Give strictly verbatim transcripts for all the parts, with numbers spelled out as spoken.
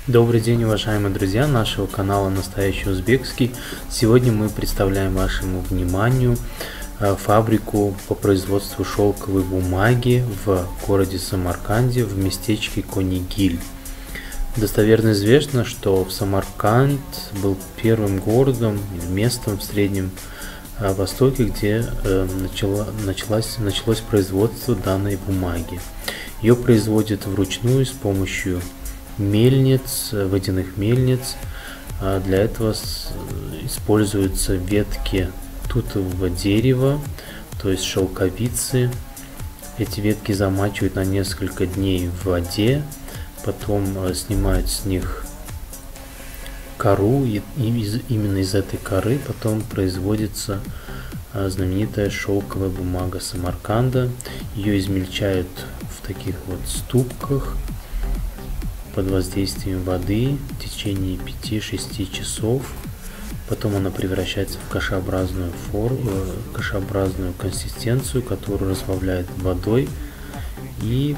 Добрый день, уважаемые друзья нашего канала Настоящий Узбекский. Сегодня мы представляем вашему вниманию фабрику по производству шелковой бумаги в городе Самарканде в местечке Конигиль. Достоверно известно, что в Самарканд был первым городом или местом в Среднем Востоке, где начало, началось, началось производство данной бумаги. Ее производят вручную с помощью мельниц, водяных мельниц. Для этого используются ветки тутового дерева, то есть шелковицы. Эти ветки замачивают на несколько дней в воде, потом снимают с них кору, и именно из этой коры потом производится знаменитая шелковая бумага Самарканда. Ее измельчают в таких вот ступках под воздействием воды в течение пяти-шести часов. Потом она превращается в кашеобразную форму, кашеобразную консистенцию, которую разбавляют водой, и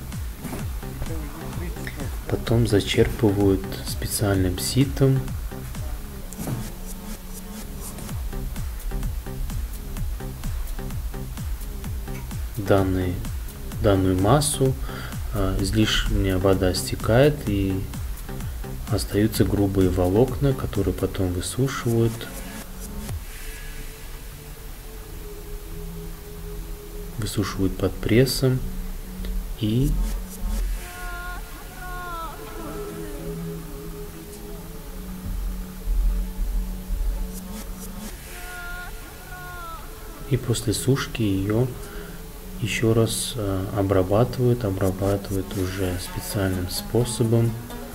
потом зачерпывают специальным ситом данный, данную массу. Излишняя вода стекает, и остаются грубые волокна, которые потом высушивают. Высушивают под прессом, и и после сушки ее еще раз э, обрабатывают, обрабатывают уже специальным способом.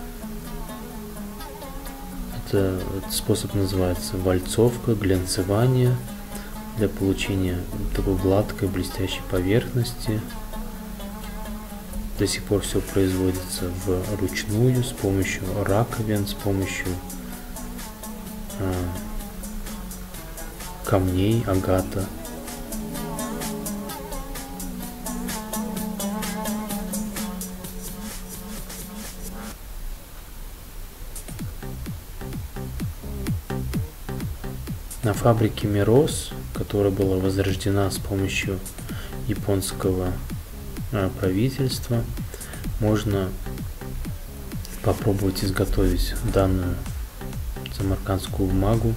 Это, этот способ называется вальцовка, глянцевание, для получения такой гладкой блестящей поверхности. До сих пор все производится вручную, с помощью раковин, с помощью э, камней агата. На фабрике Мирос, которая была возрождена с помощью японского э, правительства, можно попробовать изготовить данную самаркандскую бумагу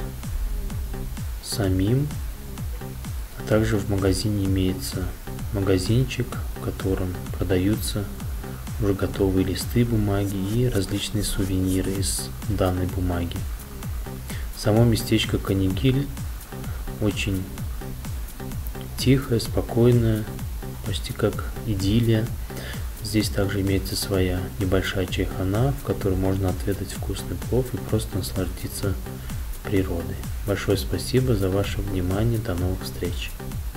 самим. А также в магазине имеется магазинчик, в котором продаются уже готовые листы бумаги и различные сувениры из данной бумаги. Само местечко Конигиль очень тихое, спокойное, почти как идиллия. Здесь также имеется своя небольшая чайхана, в которой можно отведать вкусный плов и просто насладиться природой. Большое спасибо за ваше внимание. До новых встреч!